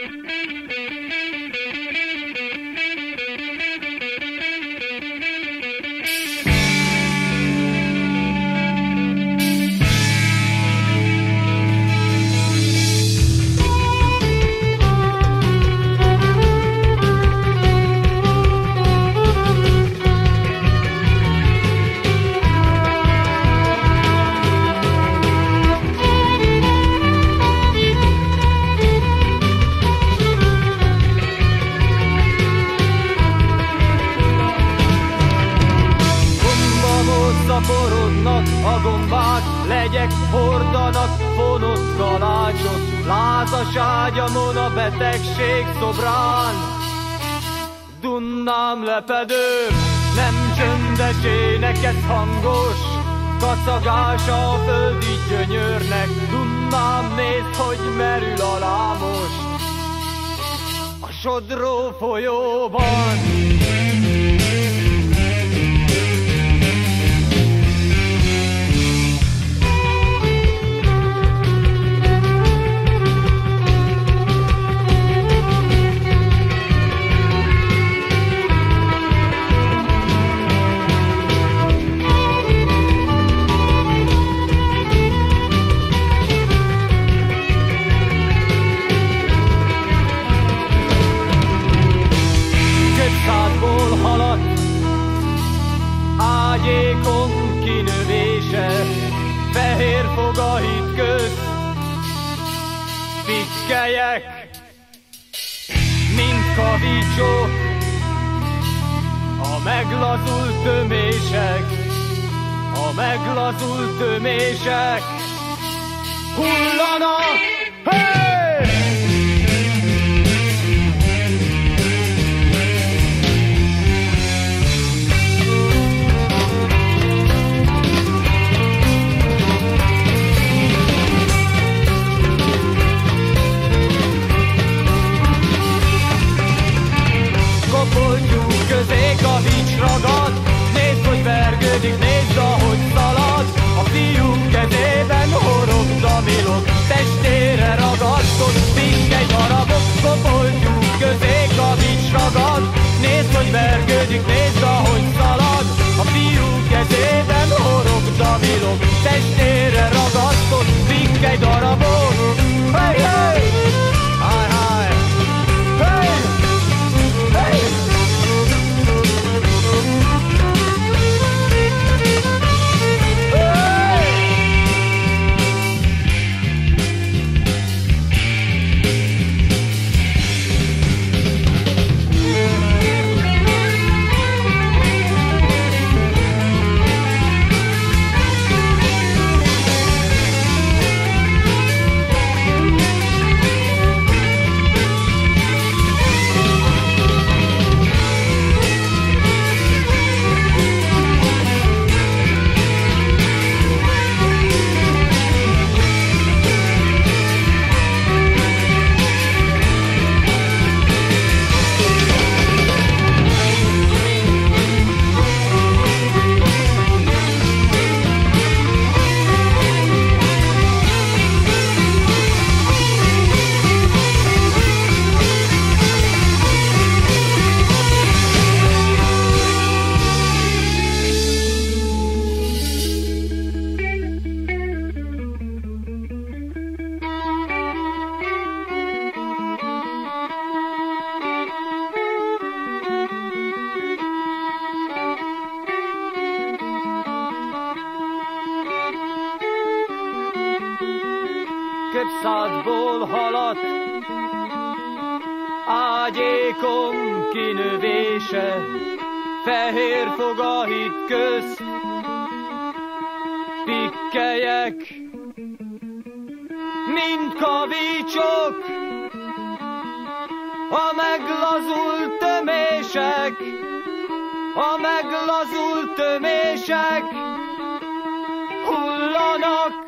Szaporodnak a gombák, legyek hordanak fonott kalácsot, lázas ágyamon a betegség szobrán. Dunnám lepedőm, nem csöndes énekes hangos, kacagása a földi gyönyörnek. Dunnám néz, hogy merül alá most a sodró folyóban. Szádból haladt ágyékon kinövése, fehér fogahit közt pikkelyek, mint kavicsok, a meglazult tömések, a meglazult tömések hullanak. Hey! Kopoltyúk közé kavics ragad, nézd, hogy vergődik, nézd, ahogy szalad. A fiú kezében horog damilog, testére ragasztott pikkely darabok. Kopoltyúk közé kavics ragad, nézd, hogy vergődik, nézd, ahogy szalad. A fiú kezében horog damilog, testére ragasztott pikkely darabok. Hey, hey! Hi, hi! Hey! Hey! Kötszádból haladt ágyékom kinövése, fehér fogahit közt pikkelyek, mint kavicsok, a meglazult tömések, a meglazult tömések hullanak.